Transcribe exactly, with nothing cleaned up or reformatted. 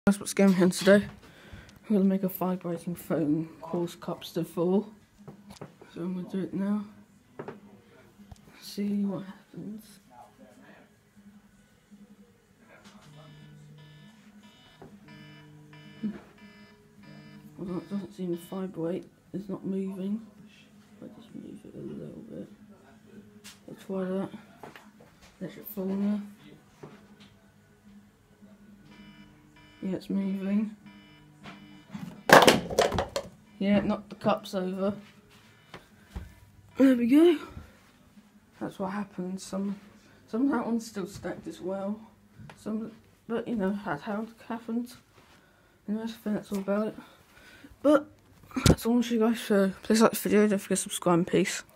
That's what's going on today. I'm going to make a vibrating phone cause cups to fall. So I'm going to do it now. See what happens. Well, it doesn't seem to vibrate. It's not moving. I just move it a little bit. I'll try that. Let it fall now. Yeah, it's moving. Yeah, it knocked the cups over. There we go. That's what happens. Some, some of that one's still stacked as well. Some, but you know, that's how it happens. And I think that's all about it. But that's all I want you guys. So please like the video. Don't forget to subscribe. And peace.